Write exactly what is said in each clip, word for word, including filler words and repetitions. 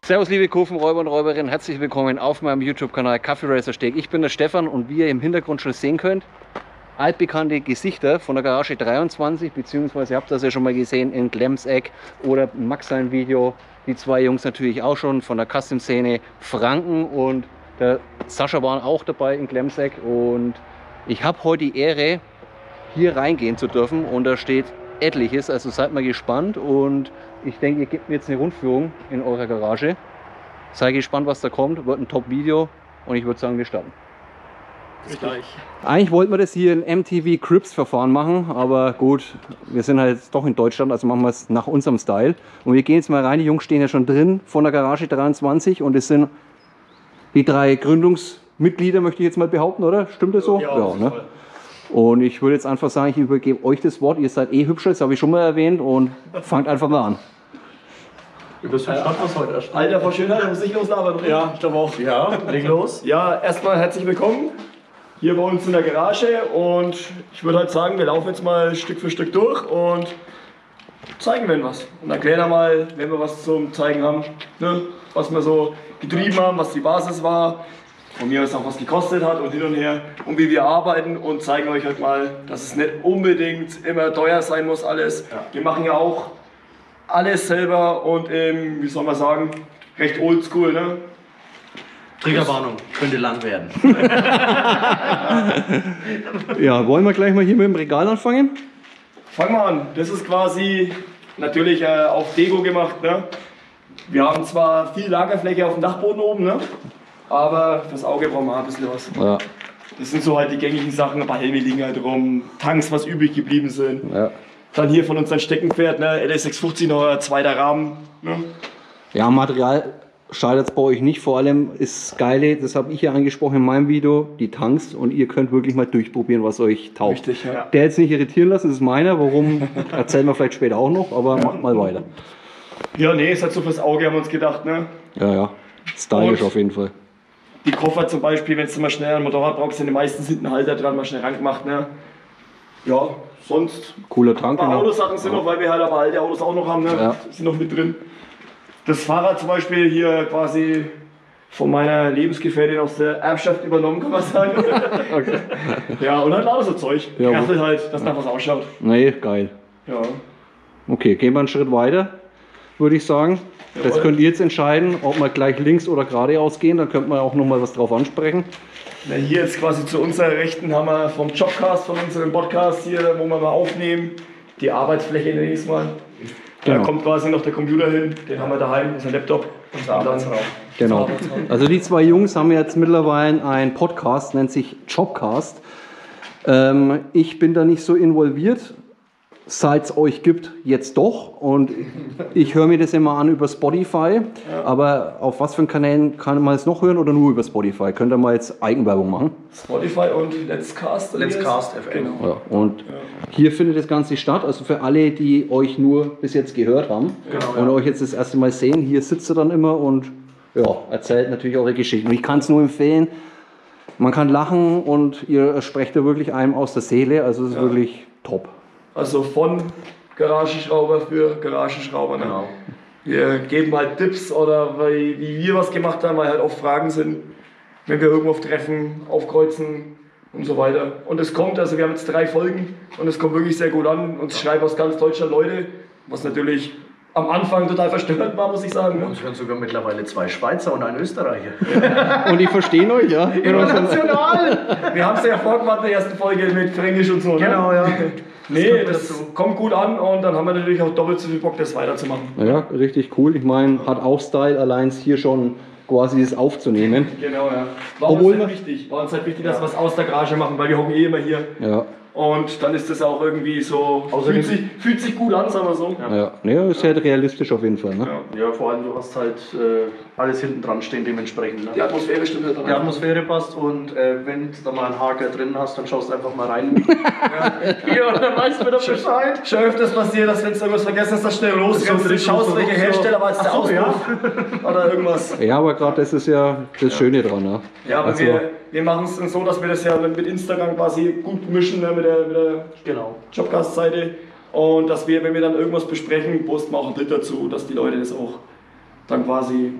Servus liebe Kurvenräuber und Räuberinnen, herzlich willkommen auf meinem YouTube-Kanal Kaffee Racer Steg. Ich bin der Stefan und wie ihr im Hintergrund schon sehen könnt, altbekannte Gesichter von der Garage dreiundzwanzig, beziehungsweise ihr habt das ja schon mal gesehen in Glemseck oder im Maxline-Video. Die zwei Jungs natürlich auch schon von der Custom-Szene Franken und der Sascha waren auch dabei in Glemseck. Und ich habe heute die Ehre, hier reingehen zu dürfen und da steht etliches, also seid mal gespannt und ich denke, ihr gebt mir jetzt eine Rundführung in eurer Garage. Sei gespannt, was da kommt, wird ein Top-Video und ich würde sagen, wir starten. Bis gleich. Eigentlich wollten wir das hier in M T V Cribs Verfahren machen, aber gut, wir sind halt doch in Deutschland, also machen wir es nach unserem Style. Und wir gehen jetzt mal rein, die Jungs stehen ja schon drin von der Garage dreiundzwanzig und es sind die drei Gründungsmitglieder, möchte ich jetzt mal behaupten, oder? Stimmt das so? Ja, ja, ne? Und ich würde jetzt einfach sagen, ich übergebe euch das Wort. Ihr seid eh hübscher, das habe ich schon mal erwähnt und fangt einfach mal an. Du bist ja heute erst. Alter, vor Schönheit, muss ich loslabern? Ja, ich glaube auch. Ja, leg los. Ja, erstmal herzlich willkommen hier bei uns in der Garage und ich würde halt sagen, wir laufen jetzt mal Stück für Stück durch und zeigen wir was. Und erklären einmal, wenn wir was zum Zeigen haben, ne, was wir so getrieben haben, was die Basis war. Von mir aus auch was gekostet hat und hin und her und wie wir arbeiten und zeigen euch halt mal, dass es nicht unbedingt immer teuer sein muss alles. Ja. Wir machen ja auch alles selber und ähm, wie soll man sagen, recht oldschool, ne? Triggerwarnung, könnte lang werden. Ja, wollen wir gleich mal hier mit dem Regal anfangen? Fangen wir an. Das ist quasi natürlich äh, auf Deko gemacht, ne? Wir haben zwar viel Lagerfläche auf dem Dachboden oben, ne? Aber fürs Auge brauchen wir ein bisschen was. Ja. Das sind so halt die gängigen Sachen, aber Helme liegen halt rum, Tanks, was übrig geblieben sind. Ja. Dann hier von unserem Steckenpferd, ne, L S sechshundertfünfzig, noch ein zweiter Rahmen. Ne? Ja, Material scheitert es bei euch nicht. Vor allem ist das Geile, das habe ich ja angesprochen in meinem Video, die Tanks. Und ihr könnt wirklich mal durchprobieren, was euch taugt. Richtig, ja. Der jetzt nicht irritieren lassen, das ist meiner. Warum, erzählen wir vielleicht später auch noch, aber macht mal weiter. Ja, nee, ist halt so fürs Auge, haben wir uns gedacht. Ne? Ja, ja, stylisch auf jeden Fall. Die Koffer zum Beispiel, wenn du mal schnell ein Motorrad brauchst, sind die meistens hinten Halter dran, mal schnell rangemacht. Ne? Ja, sonst. Cooler Tank. Ein paar Autosachen sind ja noch, weil wir halt aber alte Autos auch noch haben, ne? Ja. Sind noch mit drin. Das Fahrrad zum Beispiel hier quasi von meiner Lebensgefährtin aus der Erbschaft übernommen, kann man sagen. Okay. Ja, und halt lauter so Zeug. Ja, Graffel halt, dass nach was ausschaut. Nee, geil. Ja. Okay, gehen wir einen Schritt weiter, würde ich sagen. Das könnt ihr jetzt entscheiden, ob wir gleich links oder geradeaus gehen, dann könnt man auch noch mal was drauf ansprechen. Na, hier jetzt quasi zu unserer Rechten haben wir vom Jobcast, von unserem Podcast hier, wo wir mal aufnehmen, die Arbeitsfläche nächstes Mal. Genau. Da kommt quasi noch der Computer hin, den haben wir daheim, unser Laptop, unser Arbeitsraum. Genau. Also die zwei Jungs haben jetzt mittlerweile einen Podcast, nennt sich Jobcast. Ähm, ich bin da nicht so involviert. Seit es euch gibt, jetzt doch. Und ich höre mir das immer an über Spotify. Ja. Aber auf was für Kanälen kann man es noch hören oder nur über Spotify? Könnt ihr mal jetzt Eigenwerbung machen? Spotify und Let's Cast. Let's Cast F M. Genau. Ja, und ja. Hier findet das Ganze statt. Also für alle, die euch nur bis jetzt gehört haben genau, und ja. euch jetzt das erste Mal sehen, hier sitzt ihr dann immer und ja, erzählt natürlich eure Geschichten. Und ich kann es nur empfehlen. Man kann lachen und ihr sprecht da wirklich einem aus der Seele. Also es ist ja. wirklich top. Also von Garagenschrauber für Garagenschrauber. Ne? Genau. Wir geben halt Tipps oder weil, wie wir was gemacht haben, weil halt oft Fragen sind, wenn wir irgendwo auf Treffen, aufkreuzen und so weiter. Und es kommt, also wir haben jetzt drei Folgen und es kommt wirklich sehr gut an. Uns schreiben aus ganz Deutschland Leute, was natürlich am Anfang total verstörend war, muss ich sagen. Ne? Uns hören sogar mittlerweile zwei Schweizer und ein Österreicher. Und die verstehen euch, ja? International! Wir haben es ja vorgemacht in der ersten Folge mit Fränkisch und so. Ne? Genau, ja. Nee, das kommt gut an und dann haben wir natürlich auch doppelt so viel Bock, das weiterzumachen. Ja, richtig cool. Ich meine, hat auch Style, allein hier schon quasi das aufzunehmen. Genau, ja. War uns halt wichtig, war uns halt wichtig, dass wir es aus der Garage machen, weil wir hocken eh immer hier. Ja. Und dann ist das auch irgendwie so, fühlt sich, fühlt sich gut an, sagen wir so. Ja, ja. Nee, ist halt realistisch auf jeden Fall. Ne? Ja. Ja, vor allem du hast halt äh, alles hinten dran stehen dementsprechend. Ne? Die Atmosphäre stimmt halt dran. Die Atmosphäre passt und äh, wenn du da mal einen Haker drin hast, dann schaust du einfach mal rein. Ja. Ja, und dann weißt du wieder Bescheid. Schon öfters passiert, dass wenn du irgendwas vergessen hast, dass schnell losrennst, so, du schaust, welcher Hersteller war jetzt der Auspuff ja. oder irgendwas. Ja, aber gerade das ist ja das ja. Schöne dran. Ne? Ja, aber also, wir, wir machen es so, dass wir das ja mit Instagram quasi gut mischen, ne, mit der, mit der genau. Jobcast-Seite. Und dass wir, wenn wir dann irgendwas besprechen, posten wir auch ein Bild dazu, dass die Leute das auch dann quasi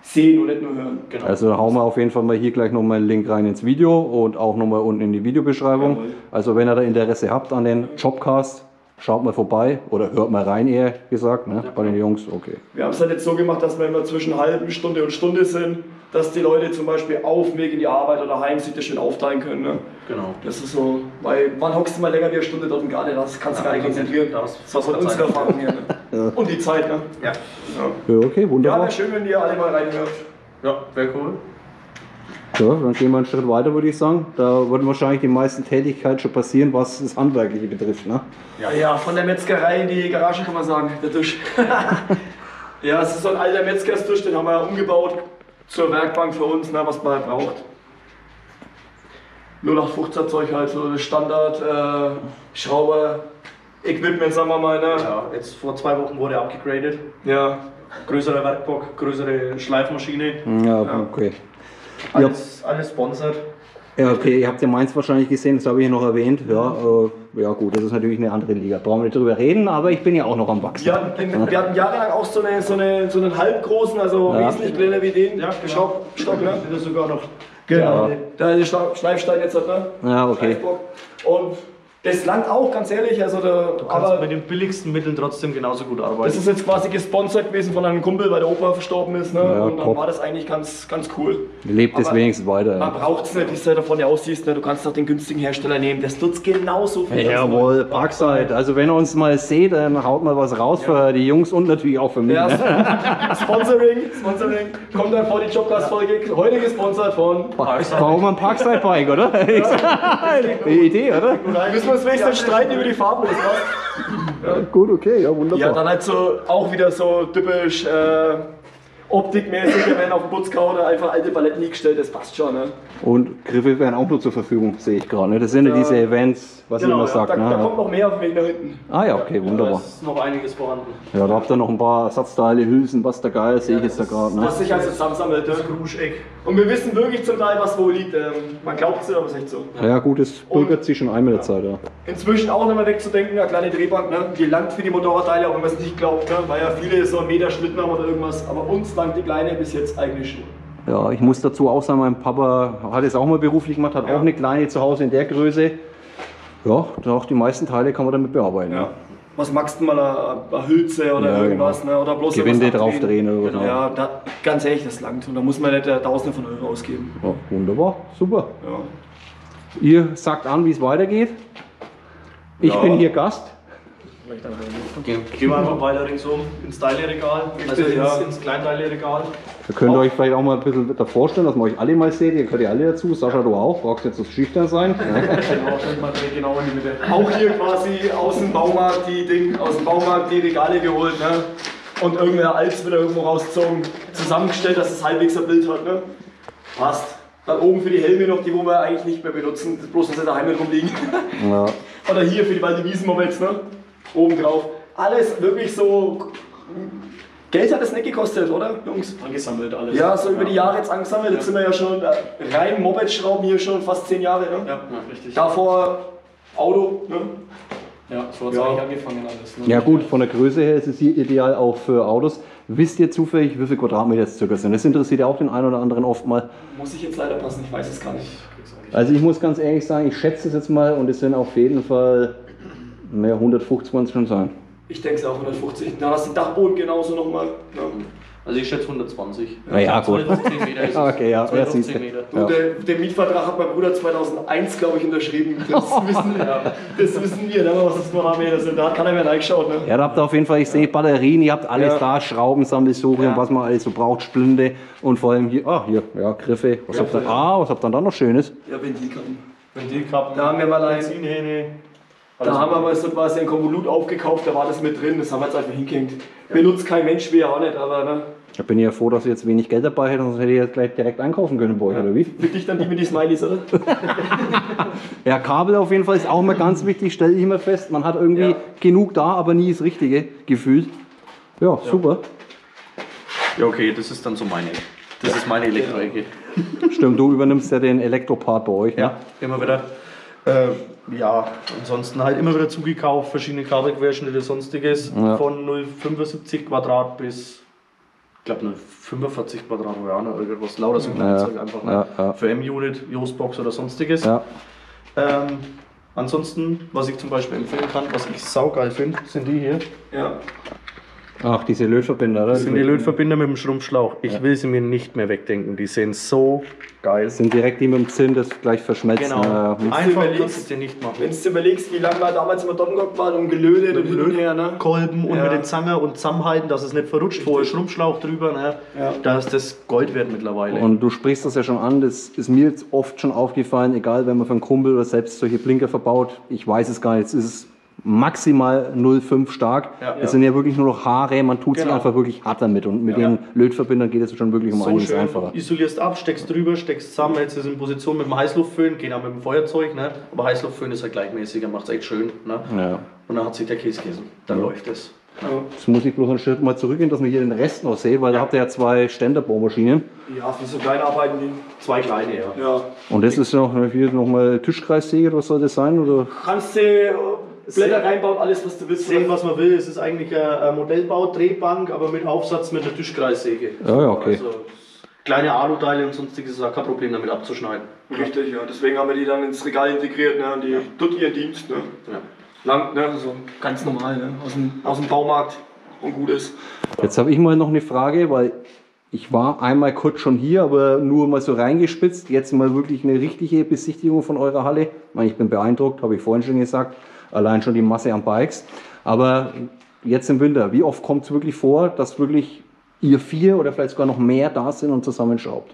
sehen und nicht nur hören. Genau. Also hauen wir auf jeden Fall mal hier gleich nochmal einen Link rein ins Video und auch nochmal unten in die Videobeschreibung. Jawohl. Also wenn ihr da Interesse habt an den Jobcast, schaut mal vorbei oder hört mal rein, eher gesagt, ne? Ja. Bei den Jungs, okay. Wir haben es halt jetzt so gemacht, dass wir immer zwischen halben Stunde und Stunde sind, dass die Leute zum Beispiel auf dem Weg in die Arbeit oder heim sich das schön aufteilen können. Ne? Genau. Das ist so, weil wann hockst du mal länger wie eine Stunde dort und gar nicht, das kannst du ja, gar nicht konzentrieren. Das ist von unserer Erfahrung her. Ne? Ja. Und die Zeit, ne? Ja. Ja, ja okay, wunderbar. Ja, wäre schön, wenn ihr alle mal reinhört. Ja, wäre cool. Ja, dann gehen wir einen Schritt weiter, würde ich sagen. Da würden wahrscheinlich die meisten Tätigkeiten schon passieren, was das Handwerkliche betrifft, ne? Ja, ja, von der Metzgerei in die Garage kann man sagen, der Tisch. Ja, es ist so ein alter Metzgerstisch, den haben wir umgebaut zur Werkbank für uns, ne, was man halt braucht. null acht fünfzehn Zeug halt, so das Standard, äh, Schrauber, Equipment, sagen wir mal. Ne? Ja, jetzt vor zwei Wochen wurde abgegradet. Ja. Größerer Werkbock, größere Schleifmaschine. Ja, okay. Alles, alles sponsored. Ja, okay, ihr habt ja meins wahrscheinlich gesehen, das habe ich ja noch erwähnt. Ja, äh, ja gut, das ist natürlich eine andere Liga. Brauchen wir nicht drüber reden, aber ich bin ja auch noch am Wachsen. Ja, wir hatten jahrelang auch so, eine, so, eine, so einen halbgroßen, also ja. wesentlich kleiner wie den. Ja, Stock, Stock, ne? Das ist sogar noch. Genau. Ja. Da ist der Schleifstein jetzt, ne? Ja, okay. Und das langt auch, ganz ehrlich. Also der, du kannst aber mit den billigsten Mitteln trotzdem genauso gut arbeiten. Das ist jetzt quasi gesponsert gewesen von einem Kumpel, weil der Opa verstorben ist. Ne? Ja, und dann top. war das eigentlich ganz, ganz cool. Lebt es wenigstens weiter. Man braucht es nicht, wie du davon aussiehst. Ne? Du kannst auch den günstigen Hersteller nehmen. Das tut genauso viel. Jawohl, Parkside. Also wenn ihr uns mal seht, dann haut mal was raus ja. für die Jungs und natürlich auch für mich. Ja, ne? Sponsoring, Sponsoring. Kommt dann vor die Jobcast-Folge. Heute gesponsert von Parkside. Brauchen wir ein Parkside-Bike, oder? Ja. Die Idee, oder? Müssen wir uns wenigstens streiten über die Farbe, das passt. Ja. Gut, okay, ja, wunderbar. Ja, dann halt so auch wieder so typisch äh, optikmäßig, wenn auf dem Putzkau oder einfach alte Paletten hingestellt, das passt schon. Ne? Und Griffe werden auch nur zur Verfügung, sehe ich gerade. Ne? Das sind ja diese Events, was genau, ihr immer ja, sagt. Da, ne? da kommt noch mehr auf den Weg nach hinten. Ah ja, okay, wunderbar. Da ist noch einiges vorhanden. Ja, da habt ihr noch ein paar Ersatzteile, Hülsen, was da geil, sehe ich jetzt da gerade. Ne? Was sich also zusammensammelt. Das Kruscheck. Und wir wissen wirklich zum Teil, was wo liegt. Ähm, man glaubt es nicht, aber es ist echt so. Ja, ja gut, es bürgert sich schon ein mit der Zeit. Ja. Inzwischen auch nicht mehr wegzudenken, eine kleine Drehbank, ne? Die langt für die Motorradteile, auch wenn man es nicht glaubt, ne? Weil ja viele so einen Meter Schlitten haben oder irgendwas. Aber uns langt die kleine bis jetzt eigentlich schon. Ja, ich muss dazu auch sagen, mein Papa hat es auch mal beruflich gemacht, hat ja. auch eine kleine zu Hause in der Größe. Ja, auch die meisten Teile kann man damit bearbeiten. Ja. Was magst du mal, eine, eine Hülse oder ja, irgendwas, genau. ne? Oder bloß Gewinde drauf drehen oder genau. Ja, da, ganz ehrlich, das langt und da muss man nicht äh, Tausende von Euro ausgeben. Ja, wunderbar, super. Ja. Ihr sagt an, wie es weitergeht. Ich ja. bin hier Gast. Gehen wir einfach weiter ringsum ins Teileregal, also ins, ja. ins Kleinteileregal. Da könnt ihr euch vielleicht auch mal ein bisschen da vorstellen, dass man euch alle mal seht. Ihr gehört ja alle dazu. Sascha, du auch. Brauchst jetzt so schüchtern sein. Genau in die Mitte. Auch hier quasi aus dem Baumarkt die Ding, aus dem Baumarkt die Regale geholt, ne? Und irgendwer Alts wieder irgendwo rausgezogen, zusammengestellt, dass es halbwegs ein Bild hat, ne? Passt. Dann oben für die Helme noch, die wo wir eigentlich nicht mehr benutzen, bloß dass sie daheim mit rumliegen. Ja. Oder hier für die Waldewiesenmoments, ne? Oben drauf. Alles wirklich so. Geld hat es nicht gekostet, oder, Jungs? Angesammelt alles. Ja, so über die Jahre jetzt angesammelt. Jetzt ja. sind wir ja schon rein Moped-Schrauben hier schon fast zehn Jahre. Ne? Ja, ja, richtig. Davor Auto. Ne? Ja, so hat es ja. eigentlich angefangen alles. Ne? Ja gut, von der Größe her ist es hier ideal auch für Autos. Wisst ihr zufällig, wie viele Quadratmeter es circa sind? Das interessiert ja auch den einen oder anderen oft mal. Muss ich jetzt leider passen, ich weiß es gar nicht. Also ich muss ganz ehrlich sagen, ich schätze es jetzt mal und es sind auf jeden Fall mehr hundertfünfzig werden es schon sein. Ich denke es auch hundertfünfzig. Da hast du den Dachboden genauso nochmal. Ja. Also ich schätze hundertzwanzig. Ja, ja gut. zweihundertzehn Meter ist es. Okay, ja, zweihundertzehn Meter. Ja. Der, der Mietvertrag hat mein Bruder zweitausendeins, glaube ich, unterschrieben. Das wissen, ja. das wissen wir, ne, was das Quadratmeter sind. Da hat keiner mehr reingeschaut. Ne? Ja, da habt ihr auf jeden Fall, ich sehe Batterien, ihr habt alles ja. da, Schrauben, Sammelsurium, ja. was man alles so braucht, Splinde und vor allem hier, ah, hier, ja, Griffe. Was ja, habt ihr, ah, was habt ihr dann noch Schönes? Ja, Ventilkappen. Ventilkappen. Da haben wir mal ein. Benzinhähne. Da haben wir mal so quasi ein Konvolut aufgekauft, da war das mit drin, das haben wir jetzt einfach hingehängt. Benutzt kein Mensch, wir auch nicht, aber ne. Ich bin ja froh, dass ihr jetzt wenig Geld dabei hättet, sonst hätte ich jetzt gleich direkt einkaufen können bei euch, ja. oder wie? Für dich dann die mit den Smileys, oder? Ja, Kabel auf jeden Fall ist auch mal ganz wichtig, stelle ich immer fest. Man hat irgendwie ja. genug da, aber nie das Richtige gefühlt. Ja, ja, super. Ja, okay, das ist dann so meine. Das ja. ist meine Elektroecke. Stimmt, du übernimmst ja den Elektropart bei euch, ja? Ja, immer wieder. Äh, ja, ansonsten halt immer wieder zugekauft, verschiedene Kabelquerschnitte, sonstiges, ja. von null Komma fünfundsiebzig Quadrat bis ich glaube eine fünfundvierzig Quadratmeter oder irgendwas, lauter so Kleinzeug ja, einfach. ja, ja. Für M-Unit, Jostbox oder sonstiges. Ja. Ähm, ansonsten, was ich zum Beispiel empfehlen kann, was ich saugeil finde, sind die hier. Ja. Ach, diese Lötverbinder, oder? Das sind die Lötverbinder mit dem Schrumpfschlauch. Ich Ja. will sie mir nicht mehr wegdenken. Die sehen so geil. Das sind direkt die mit dem Zinn, das gleich verschmelzen. Genau. Ja. Einfach überlegst- kannst du es dir nicht machen. Wenn du dir überlegst, wie lange wir damals immer dort gehockt waren und gelötet und hin und her, ne? Kolben und Ja. mit den Zangen und zusammenhalten, dass es nicht verrutscht, vorher Schrumpfschlauch drüber. Ne? Ja. Da ist das Gold wert mittlerweile. Und du sprichst das ja schon an, das ist mir jetzt oft schon aufgefallen, egal wenn man für einen Kumpel oder selbst solche Blinker verbaut, ich weiß es gar nicht, es ist maximal null Komma fünf stark. Ja. Es sind ja wirklich nur noch Haare, man tut sich Genau. einfach wirklich hart damit und mit Ja. den Lötverbindern geht es schon wirklich um so einiges schön, einfacher. isolierst ab, steckst drüber, steckst zusammen, jetzt ist in Position mit dem Heißluftföhn, geht auch mit dem Feuerzeug, ne? Aber Heißluftföhn ist halt gleichmäßiger, macht es echt schön. Ne? Ja. Und dann hat sich der Käse gegessen, dann Ja. läuft es. Jetzt muss ich bloß einen Schritt mal zurückgehen, dass man hier den Rest noch sieht, weil da habt ihr ja zwei Ständerbohrmaschinen. Ja, für so kleine Arbeiten, die. Zwei kleine, ja. Ja. Und das ist noch hier nochmal Tischkreissäge, was soll das sein? Oder? Kannst du äh, Blätter reinbauen, alles was du willst. Sehen, was man will, es ist eigentlich ein Modellbau, Drehbank, aber mit Aufsatz mit einer Tischkreissäge. Ja, ja, okay. Also, kleine Aluteile und sonstiges ist auch kein Problem damit abzuschneiden. Richtig, ja. Deswegen haben wir die dann ins Regal integriert, ne? Und die tut ihren Dienst, ne? Ja. Lang, ne? So ganz normal, ne? Aus dem, aus dem Baumarkt und gut ist. Jetzt habe ich mal noch eine Frage, weil ich war einmal kurz schon hier, aber nur mal so reingespitzt. Jetzt mal wirklich eine richtige Besichtigung von eurer Halle. Ich meine, ich bin beeindruckt, habe ich vorhin schon gesagt. Allein schon die Masse an Bikes. Aber jetzt im Winter, wie oft kommt es wirklich vor, dass wirklich ihr vier oder vielleicht sogar noch mehr da sind und zusammenschraubt?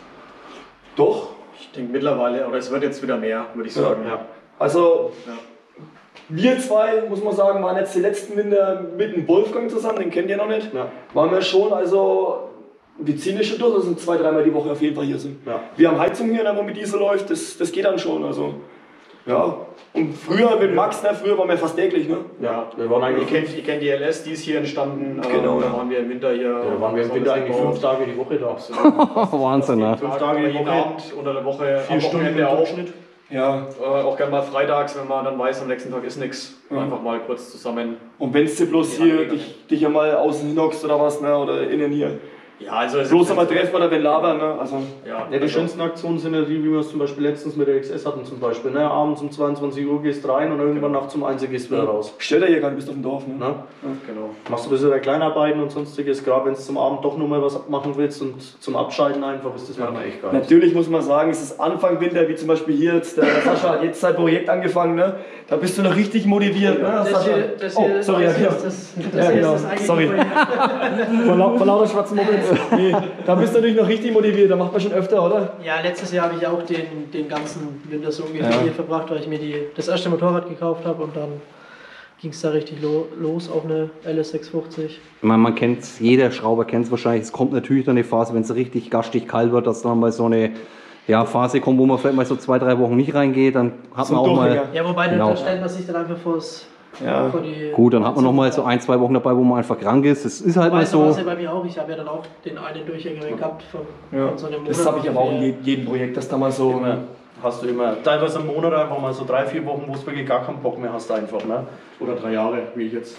Doch, ich denke mittlerweile, oder es wird jetzt wieder mehr, würde ich sagen. Ja. Also, Ja. wir zwei, muss man sagen, waren jetzt die letzten Winter mit dem Wolfgang zusammen, den kennt ihr noch nicht. Ja. Waren wir schon, also, wir ziehen das schon durch, also zwei, dreimal die Woche auf jeden Fall hier sind. Ja. Wir haben Heizung hier, ne, wo mit Diesel läuft, das, das geht dann schon, also. Ja. Und früher mit Max, ne, früher waren wir fast täglich, ne? Ja, wir waren Ihr eigentlich kennt, ihr kennt die L S, die ist hier entstanden. Genau, ähm, da ja. waren wir im Winter hier. ja, waren wir im Winter eigentlich fünf Tage die Woche da. Wahnsinn, ne? Fünf Tage die jeden Woche. Abend unter der Woche. Vier am Stunden Wochenende im auch. Durchschnitt. Ja. Äh, auch gerne mal freitags, wenn man dann weiß, am nächsten Tag ist nichts. Ja. Einfach mal kurz zusammen. Und wenn du bloß Ja, hier mega. dich, dich einmal außen hinhockst oder was, ne, oder innen hier. Ja, also es Bloß ist einmal treffen oder wenn labern, ne, also. Ja, Ja, die schönsten Aktionen sind ja die, wie wir es zum Beispiel letztens mit der X S hatten zum Beispiel. Ne? Abends um zweiundzwanzig Uhr gehst rein und irgendwann nachts um eins Uhr gehst wieder raus. Stell dir hier gar nicht, bist auf dem Dorf, ne? Ne? genau. Machst du ein bisschen der Kleinarbeiten und sonstiges, gerade wenn du zum Abend doch nur mal was machen willst und zum Abschalten einfach, ist das manchmal echt geil. Natürlich muss man sagen, es ist Anfang Winter, wie zum Beispiel hier jetzt, der Sascha hat jetzt sein Projekt angefangen, ne? Da bist du noch richtig motiviert, ne? Das Sascha? hier, das Oh, hier, sorry, das ja, hier ist das, das, Ja, hier genau. ist das eigentliche Sorry. Projekt. Vor, lau vor lauter schwarzen Mopeds. Nee, da bist du natürlich noch richtig motiviert, da macht man schon öfter, oder? Ja, letztes Jahr habe ich auch den, den ganzen Winter so ungefähr Ja. hier verbracht, weil ich mir die, das erste Motorrad gekauft habe und dann ging es da richtig lo los auf eine L S sechshundertfünfzig. Man, man kennt es, jeder Schrauber kennt es wahrscheinlich. Es kommt natürlich dann eine Phase, wenn es richtig gastig kalt wird, dass dann mal so eine ja, Phase kommt, wo man vielleicht mal so zwei, drei Wochen nicht reingeht. Dann hat So man auch mal. Durchhänger. Ja, wobei Genau. dann stellt man sich dann einfach vors, Ja. vor die... Gut, dann hat man noch mal so ein, zwei Wochen dabei, wo man einfach krank ist. Es ist halt mal Weißt du, war es so. ja bei mir auch. Ich habe ja dann auch den einen Durchhänger gehabt von, Ja. von so einem Das habe ich aber auch in ungefähr. je- jedem Projekt, dass da mal so. Immer, hast du immer, teilweise im Monat einfach mal so drei, vier Wochen, wo du wirklich gar keinen Bock mehr hast einfach, ne? Oder drei Jahre, wie ich jetzt.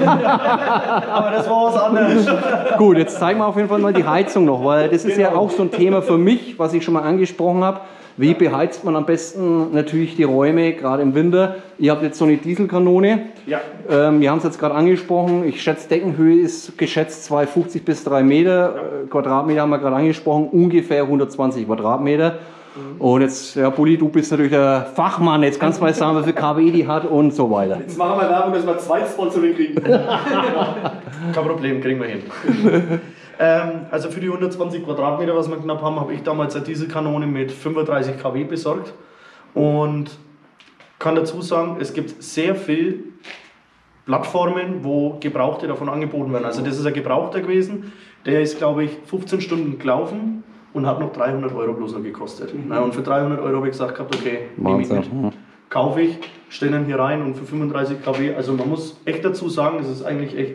Aber das war was anderes. Gut, jetzt zeigen wir auf jeden Fall mal die Heizung noch, weil das ist ja auch so ein Thema für mich, was ich schon mal angesprochen habe. Wie beheizt man am besten natürlich die Räume, gerade im Winter? Ihr habt jetzt so eine Dieselkanone. Ja. Ähm, wir haben es jetzt gerade angesprochen. Ich schätze, Deckenhöhe ist geschätzt zwei Komma fünfzig bis drei Meter. Äh, Quadratmeter haben wir gerade angesprochen, ungefähr hundertzwanzig Quadratmeter. Und jetzt, ja, Bulli, du bist natürlich der Fachmann. Jetzt kannst du mal sagen, wie viel K W die hat und so weiter. Jetzt machen wir Werbung, dass wir zwei Sponsoring kriegen. Kein Problem, kriegen wir hin. ähm, also für die hundertzwanzig Quadratmeter, was wir knapp haben, habe ich damals eine Dieselkanone mit fünfunddreißig Kilowatt besorgt. Und kann dazu sagen, es gibt sehr viel Plattformen, wo Gebrauchte davon angeboten werden. Also das ist ein Gebrauchter gewesen, der ist, glaube ich, fünfzehn Stunden gelaufen und hat noch dreihundert Euro bloß noch gekostet. Na, und für dreihundert Euro habe ich gesagt, gehabt, okay, nehme ich mit. Wahnsinn. Mhm. Kaufe ich, stelle ihn hier rein und für fünfunddreißig Kilowatt, also man muss echt dazu sagen, es ist eigentlich echt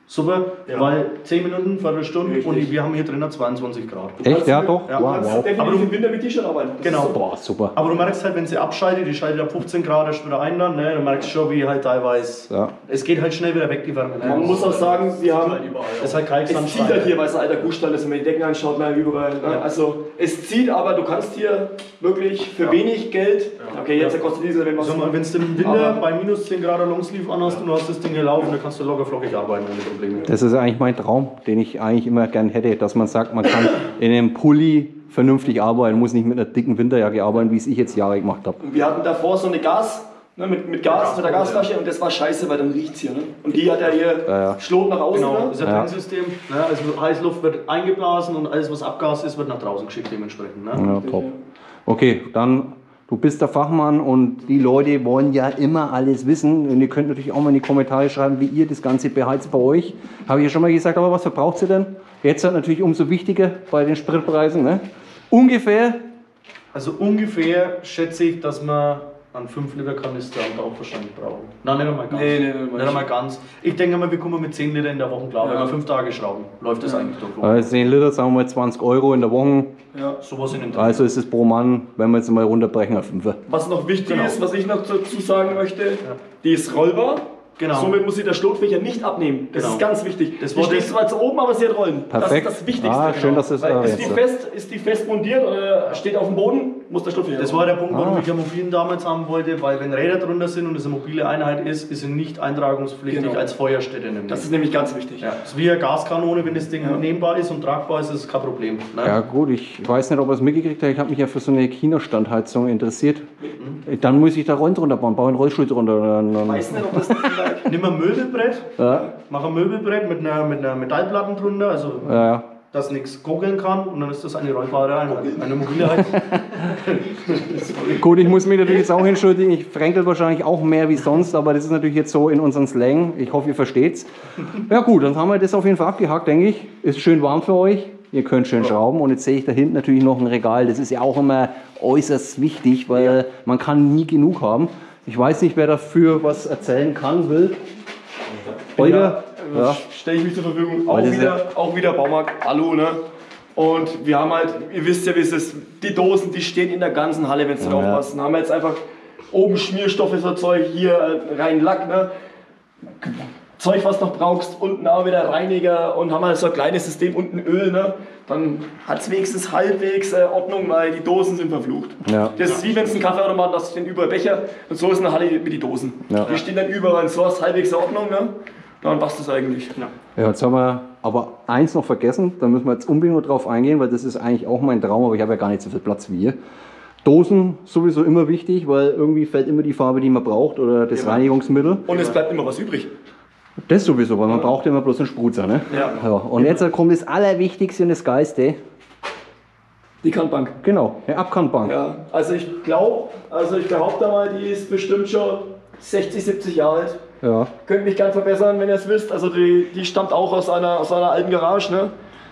super, Ja. weil zehn Minuten, Viertelstunde Richtig. und wir haben hier drinnen zweiundzwanzig Grad. Echt? Ja, doch. Ja. Du Wow, kannst wow. definitiv Aber du- im Winter mit T-Shirt arbeiten. Das Genau. ist super. Boah, super. Aber du merkst halt, wenn sie abscheidet, die schaltet ab fünfzehn Grad erst wieder ein dann, ne? Dann merkst du schon, wie halt teilweise, Ja. es geht halt schnell wieder weg, die Wärme. Ne? Man muss auch sagen, wir haben... das ist halt Es zieht Kalksandstein. halt hier, weil es ein alter Kuhstall ist, wenn man die Decken anschaut, man überall. Ne? Ja. Also es zieht, aber du kannst hier wirklich für wenig Geld, okay, jetzt kostet diese, wenn man Sag mal, wenn du im Winter Aber- bei minus zehn Grad Longsleeve anhast und du hast das Ding hier laufen, dann kannst du locker flockig arbeiten ohne Probleme. Das ist eigentlich mein Traum, den ich eigentlich immer gern hätte, dass man sagt, man kann in einem Pulli vernünftig arbeiten, muss nicht mit einer dicken Winterjacke arbeiten, wie es ich jetzt Jahre gemacht habe. wir hatten davor so eine Gas, ne, mit, mit Gas, mit der Gasflasche und das war scheiße, weil dann riecht es hier. Ne? Und die hat ja hier Ja, ja. Schlot nach außen. Genau, Ne? das ist ein Ja. Trennsystem. Ne? Also Heißluft wird eingeblasen und alles, was Abgas ist, wird nach draußen geschickt dementsprechend. Ne? Ja, top. Okay, dann, du bist der Fachmann und die Leute wollen ja immer alles wissen. Und ihr könnt natürlich auch mal in die Kommentare schreiben, wie ihr das Ganze beheizt bei euch. Habe ich ja schon mal gesagt, aber was verbraucht ihr denn? Jetzt halt natürlich umso wichtiger bei den Spritpreisen. Ne? Ungefähr, Also ungefähr schätze ich, dass wir einen fünf Liter Kanister am Tag wahrscheinlich brauchen. Nein, nicht einmal ganz. Nee, nee, nee, nicht einmal ganz. Ich denke mal, wir kommen mit zehn Liter in der Woche klar. Wenn wir fünf Tage schrauben, läuft das eigentlich doch. also zehn Liter, sagen wir mal zwanzig Euro in der Woche. Ja. Sowas in den Tag. Also ist es pro Mann, wenn wir jetzt mal runterbrechen, auf fünf. Was noch wichtig Genau. ist, was ich noch dazu sagen möchte, die ist rollbar. Genau. Somit muss sie der Schlotfächer nicht abnehmen. Das Genau. ist ganz wichtig. Das die war steht das- zwar zu oben, aber sie hat Rollen. Perfekt. Das ist das Wichtigste. Ah, schön, dass du es Weil ist, erwähnst, die ja. fest, ist die fest montiert oder steht auf dem Boden, muss der Schlotfächer Das drauf. war der Punkt, warum Ah. ich ja Mobilen damals haben wollte, weil wenn Räder drunter sind und es eine mobile Einheit ist, ist sie nicht eintragungspflichtig Genau. als Feuerstätte. Nämlich. Das ist nämlich ganz wichtig. ja. Das ist wie eine Gaskanone, wenn das Ding nehmbar ist und tragbar ist, ist es kein Problem. Ne? Ja gut, ich weiß nicht, ob er es mitgekriegt hat. Ich habe mich ja für so eine China-Standheizung interessiert. Dann muss ich da Rollen drunter bauen, baue einen Rollstuhl drunter. Dann, Ich dann, weiß nicht, ob das vielleicht... Nimm ein Möbelbrett, ja, mach ein Möbelbrett mit einer, mit einer Metallplatte drunter, also ja, ja. dass nichts gurgeln kann und dann ist das eine rollbare Einheit, eine mobile Einheit. Gut, ich muss mich natürlich jetzt auch entschuldigen. Ich fränkel wahrscheinlich auch mehr wie sonst, aber das ist natürlich jetzt so in unseren Slang. Ich hoffe, ihr versteht's. Ja gut, dann haben wir das auf jeden Fall abgehakt, denke ich. Ist schön warm für euch. Ihr könnt schön schrauben und jetzt sehe ich da hinten natürlich noch ein Regal. Das ist ja auch immer äußerst wichtig, weil man kann nie genug haben. Ich weiß nicht, wer dafür was erzählen kann, will. Holger? Ja. Stelle ich mich zur Verfügung. Auch Weil das wieder, auch wieder Baumarkt, Alu, ne? Und wir haben halt, ihr wisst ja, wie es ist, die Dosen, die stehen in der ganzen Halle, wenn sie drauf ja. passen. Haben wir jetzt einfach oben Schmierstoffe, so Zeug, hier äh, rein Lack, ne? Zeug, was du noch brauchst, unten auch wieder Reiniger und haben halt so ein kleines System, unten Öl, ne? Dann hat es wenigstens halbwegs äh, Ordnung, weil die Dosen sind verflucht. Ja. Das ist wie wenn es einen Kaffeeautomat hast, stehen überall Becher und so ist eine Halle mit die Dosen. Ja. Die stehen dann überall und so hast halbwegs Ordnung, ne? Dann passt das eigentlich. Ja, jetzt haben wir aber eins noch vergessen, da müssen wir jetzt unbedingt noch drauf eingehen, weil das ist eigentlich auch mein Traum, aber ich habe ja gar nicht so viel Platz wie ihr. Dosen sowieso immer wichtig, weil irgendwie fällt immer die Farbe, die man braucht oder das Reinigungsmittel. Und es bleibt immer was übrig. Das sowieso, weil man braucht immer bloß einen Sprutzer. Ne? Ja. Und jetzt kommt das Allerwichtigste und das Geiste. Die Kannbank. Genau, eine Abkantbank. Ja, also ich glaube, also ich behaupte mal, die ist bestimmt schon sechzig, siebzig Jahre alt. Ja. Könnt mich gern verbessern, wenn ihr es wisst. Also die, die stammt auch aus einer, aus einer alten Garage, ne?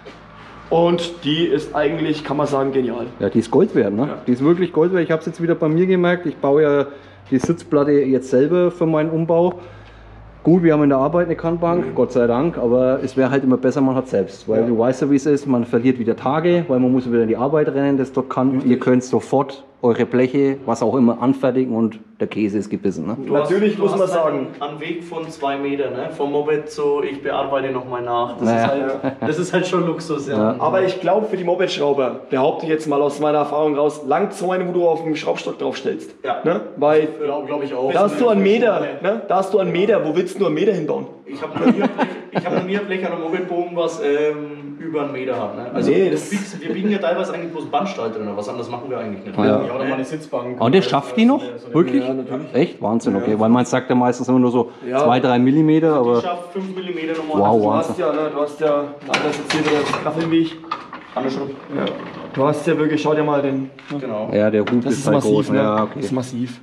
Und die ist eigentlich, kann man sagen, genial. Ja, die ist Gold wert, ne? Die ist wirklich Gold wert. Ich habe es jetzt wieder bei mir gemerkt. Ich baue ja die Sitzplatte jetzt selber für meinen Umbau. Gut, wir haben in der Arbeit eine Kannbank, Gott sei Dank, aber es wäre halt immer besser, man hat selbst. Weil Ja. du weißt ja, wie es ist, man verliert wieder Tage, weil man muss wieder in die Arbeit rennen, das dort kann. Ihr könnt sofort eure Bleche, was auch immer, anfertigen und der Käse ist gebissen. Ne? Du hast- Natürlich du muss hast man sagen. Einen, einen Weg von zwei Metern, ne? Vom Moped zu ich bearbeite nochmal nach. Das, Naja. ist halt, das ist halt schon Luxus, ja. Ja. Aber ich glaube, für die Moped-Schrauber, behaupte ich jetzt mal aus meiner Erfahrung raus, langt so eine, wo du auf dem Schraubstock draufstellst. Ja. Ne? Weil Glaube glaub ich auch. da hast du einen Meter, ne? Da hast du einen Meter, wo willst du nur einen Meter hinbauen? Ich habe noch nie ein Blech- ich hab noch nie ein Blech an einem Mopedbogen, was ähm, über einen Meter hat. Ne? Also Nee, du das- biegst, wir biegen ja teilweise eigentlich bloß Bandstahl drin, was anderes machen wir eigentlich nicht. Ja. Ja, oder mal eine Sitzbank. Und das schafft die noch? Wirklich? Ja, natürlich. Echt? Wahnsinn, okay. Weil man sagt ja meistens immer nur so Ja. zwei, drei Millimeter, Ich aber schaffe fünf Millimeter nochmal. Wow, Du wow. hast ja, ne, du hast ja, ah, das ist jetzt hier wieder das Graffelmilch. Andersrum. Ja. Du hast ja wirklich, schau dir mal den. Genau. ja, der Hut Das ist, ist halt massiv, groß. ne? Ja, Das okay. ist massiv.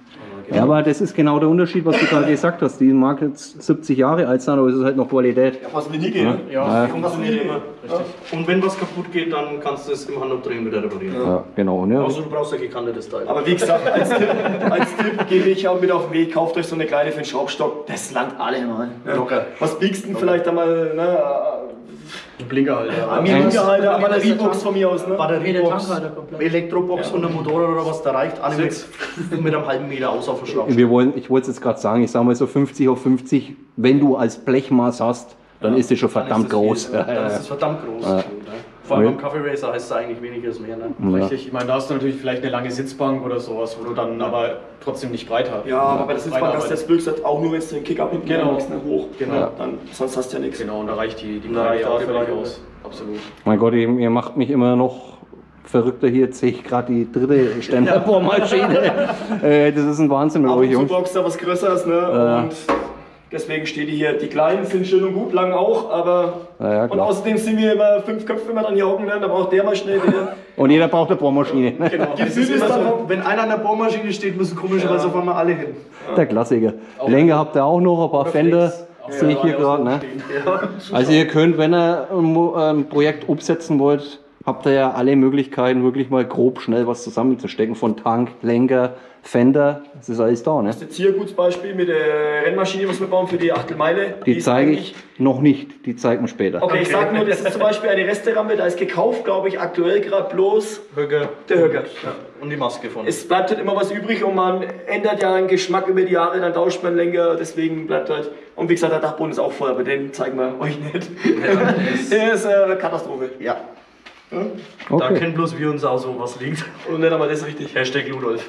Ja, aber das ist genau der Unterschied, was du gerade gesagt hast. Die mag jetzt siebzig Jahre alt sein, aber es ist halt noch Qualität. Ja, was mir nie geht. Ja. Ne? Ja, Ja. funktioniert immer. Richtig. Und wenn was kaputt geht, dann kannst du es im Handumdrehen wieder reparieren. Ja, genau. Ne? Also du brauchst ein gekantetes Teil. Aber wie gesagt, als Tipp, als Tipp gebe ich auch mit auf den Weg, kauft euch so eine kleine für den Schraubstock, das langt alle mal. Ja. Locker. Was biegst du denn vielleicht einmal, ne? Blinkerhalter. Am Blinkerhalter, eine Batteriebox von mir aus, ne? Nee, der Batteriebox, Tankhalter komplett. Elektrobox und ein Motorrad oder was, da reicht alle mit, mit einem halben Meter aus auf den Schraubstock. Wir wollen, ich wollte es jetzt gerade sagen, ich sage mal so fünfzig auf fünfzig, wenn du als Blechmaß hast, dann ist es schon Dann ist verdammt es groß. viel, Ja, Dann ja, ist ja. es verdammt groß. Ja. Vor allem beim Coffee Racer heißt es eigentlich weniger ist mehr. Ne? Ja. Richtig, ich meine, da hast du natürlich vielleicht eine lange Sitzbank oder sowas, wo du dann aber trotzdem nicht breit hast. Ja, aber bei der Sitzbank hast du jetzt Glück gesagt, auch nur wenn du den Kick-Up hinten Genau. machst, ne, hoch. Genau. Dann, sonst hast du ja nichts. Genau, und da reicht die, die Da reicht Breite auch auch völlig völlig aus. Absolut. Mein Gott, ihr, ihr macht mich immer noch verrückter hier. Jetzt sehe ich gerade die dritte Ständerbohrmaschine. äh, das ist ein Wahnsinn mit Ab euch, und zu Jungs. brauchst du da was Größeres, ne? Ja. Und deswegen steht die hier. Die kleinen sind schön und gut, lang auch, aber. Ja, ja, und klar. außerdem sind wir immer fünf Köpfe, wenn wir dann hier hocken, ne? Da braucht der mal schnell den. Und jeder braucht eine Bohrmaschine. Genau. Die Es ist Süd ist immer dann so, wenn einer an der Bohrmaschine steht, müssen komischerweise auf einmal alle hin. Der Klassiker. Länge habt ihr auch noch, ein paar Fender. Sehe ich hier gerade. Ne? Also ihr könnt, wenn ihr ein Mo- ein Projekt umsetzen wollt, habt ihr ja alle Möglichkeiten, wirklich mal grob schnell was zusammenzustecken. Von Tank, Lenker, Fender, das ist alles da. Ne? Jetzt hier ein gutes Beispiel mit der Rennmaschine, was wir bauen für die Achtelmeile. Die ist zeige eigentlich- ich noch nicht, die zeigen wir später. Okay, ich sag nur, das ist zum Beispiel eine Resterampe, da ist gekauft, glaube ich, aktuell gerade bloß Höcker. der Höcker. Und die Maske von. Es bleibt halt immer was übrig und man ändert ja den Geschmack über die Jahre, dann tauscht man Lenker, deswegen bleibt halt. Und wie gesagt, der Dachboden ist auch voll, aber den zeigen wir euch nicht. Der ist äh, Katastrophe. Ja. Da Okay. kennen bloß wir uns aus, wo was liegt. Und nicht einmal das richtig. Hashtag Ludolf.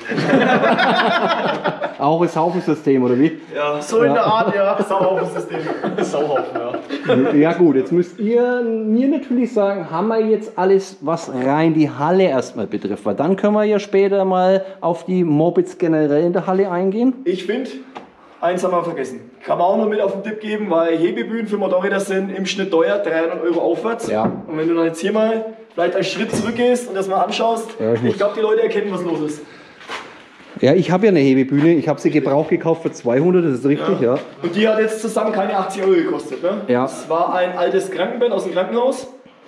Auch das Haufensystem, oder wie? Ja, So in der Art, ja. Sauhaufensystem. Sauhaufen, ja. Ja gut, jetzt müsst ihr mir natürlich sagen, haben wir jetzt alles, was rein die Halle erstmal betrifft? Weil dann können wir ja später mal auf die Mopeds generell in der Halle eingehen. Ich finde, eins haben wir vergessen. Kann man auch noch mit auf den Tipp geben, weil Hebebühnen für Motorräder sind im Schnitt teuer, dreihundert Euro aufwärts. Ja. Und wenn du dann jetzt hier mal vielleicht einen Schritt zurückgehst und das mal anschaust, Ja, ich ich, muss- glaube, die Leute erkennen, was los ist. Ja, ich habe ja eine Hebebühne, ich habe sie gebraucht gekauft für zweihundert, das ist richtig, ja. Und die hat jetzt zusammen keine achtzig Euro gekostet. Ne? Ja. Das war ein altes Krankenbett aus dem Krankenhaus.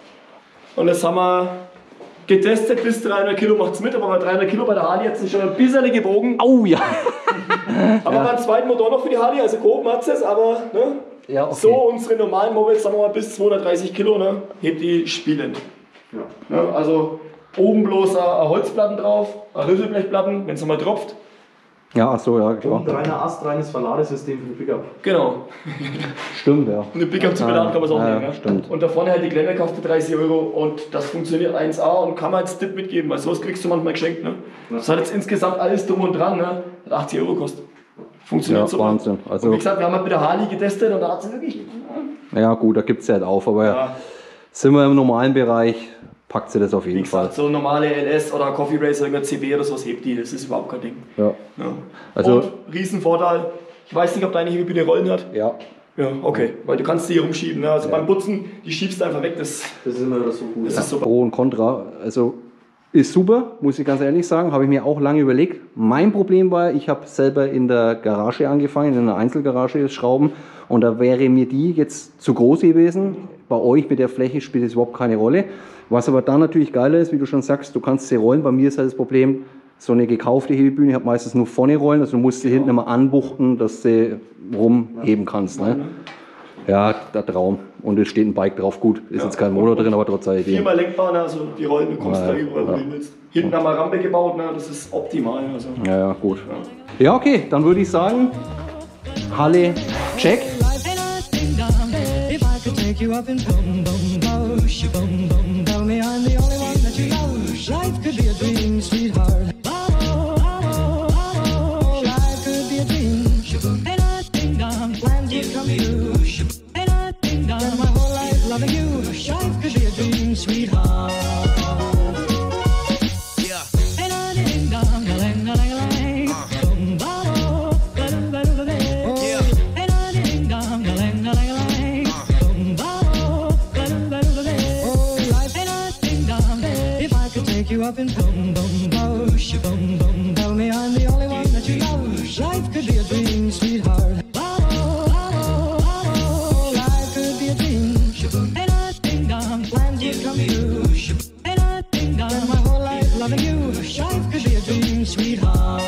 Und das haben wir getestet, bis dreihundert Kilo macht es mit, aber bei dreihundert Kilo bei der Harley hat es schon ein bisschen gebogen. Oh ja. Aber wir haben einen zweiten Motor noch für die Harley, also grob hat es, aber ne? Ja, okay. So unsere normalen Mopeds, sagen wir mal bis zweihundertdreißig Kilo, ne? Hebt die spielend. Ja. Ne? Also oben bloß eine Holzplatten drauf, eine Hülsenblechplatten, wenn es nochmal tropft. Ja, ach so, ja, klar. Und reiner Ast, reines Verladesystem für den Pickup. Genau. Stimmt, ja. Eine Pickup zu beladen kann man es auch Ja, nehmen. ja, Ja? stimmt. Und da vorne halt die Klemme kauft für dreißig Euro und das funktioniert eins A und kann man als Tipp mitgeben, weil sowas kriegst du manchmal geschenkt. Ne? Das hat jetzt insgesamt alles drum und dran, ne? Hat achtzig Euro gekostet. Funktioniert Ja, super. Wahnsinn. Also- und wie gesagt, wir haben halt mit der Harley getestet und da hat sie wirklich. Ja gut, da gibt es ja halt auf, aber Ja, sind wir im normalen Bereich, packt sie das auf wie jeden Fall. gesagt, so normale L S oder Coffee Racer, irgendein C B oder sowas hebt die, das ist überhaupt kein Ding. Ja. Ja. Also- und Riesenvorteil, ich weiß nicht, ob deine Hebebühne Rollen hat. Ja. Ja, okay, weil du kannst die hier rumschieben. Ne? Also beim Putzen, die schiebst du einfach weg, das, Das ist immer so gut. das ist super. Pro und Contra. Also ist super, muss ich ganz ehrlich sagen. Habe ich mir auch lange überlegt. Mein Problem war, ich habe selber in der Garage angefangen, in einer Einzelgarage schrauben. Und da wäre mir die jetzt zu groß gewesen. Bei euch mit der Fläche spielt es überhaupt keine Rolle. Was aber dann natürlich geiler ist, wie du schon sagst, du kannst sie rollen. Bei mir ist halt das Problem, so eine gekaufte Hebebühne, ich habe meistens nur vorne rollen. Also du musst sie hinten immer anbuchten, dass du rumheben kannst. Ne? Ja, der Traum. Und es steht ein Bike drauf. Gut, ist jetzt kein Motor drin, aber trotz alledem. Viermal lenkbar, ne? Also die Rollen, du kommst Ja, da überall, wo ja. du willst. Hinten haben wir Rampe gebaut, ne? Das ist optimal. Also. Ja, ja, gut. Ja, okay, dann würde ich sagen, Halle, check. Life ain't a ding dong. If I could take you up and boom boom boom, boom boom, tell me I'm the only one that you know. Life could be a dream, sweetheart. Oh, oh, oh, life could be a dream. Ain't a ding dong. Plans would come true. Ain't a ding dong. Spend my whole life loving you. Life could be a dream, sweetheart. Ain't a ding dong, a lang a lang a lang. Boom, ba-do, ba-do, ba-do, ba-do. Ain't a ding dong, a lang a lang a lang. Boom, ba-do, ba-do, ba-do, ba-do. Oh, life ain't a ding dong. If I could take you up and boom, boom, boom, boom, boom. Tell me I'm the only one that you know. dreams, sweetheart.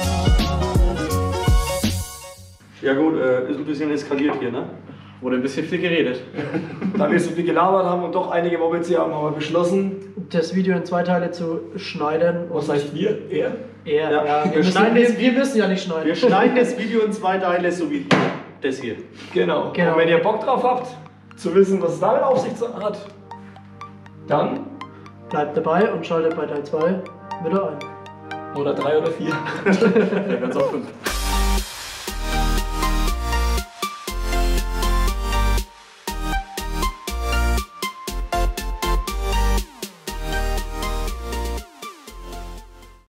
Ja gut, äh, ist ein bisschen eskaliert hier, ne? Wurde ein bisschen viel geredet. Da wir so viel gelabert haben und doch einige Mobbits hier haben, haben wir beschlossen. Das Video in zwei Teile zu schneiden. Was heißt wir? Er? Er, Ja. ja. Wir Wir, müssen, schneiden wir, das- wir müssen ja nicht schneiden. Wir schneiden das Video in zwei Teile, so wie das hier. Genau. Genau. Und wenn ihr Bock drauf habt, zu wissen, was es damit auf sich hat, dann Bleibt dabei und schaltet bei Teil zwei wieder ein. oder drei oder vier. Ja, ganz offen.